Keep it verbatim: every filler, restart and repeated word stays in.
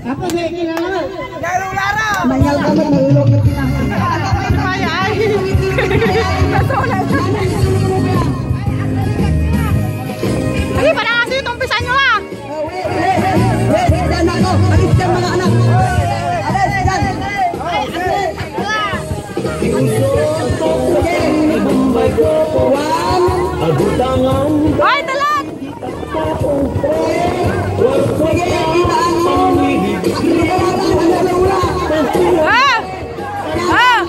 Apa sih kinangan? Jalur lara. Banyak kamu belum kinangan. Kaya ay. Ay, para kasi yung tumpisan nyo ah. Wait, dan ako. Alis dyan mga anak. Alis dyan. Ay, talag! Ah! Ah!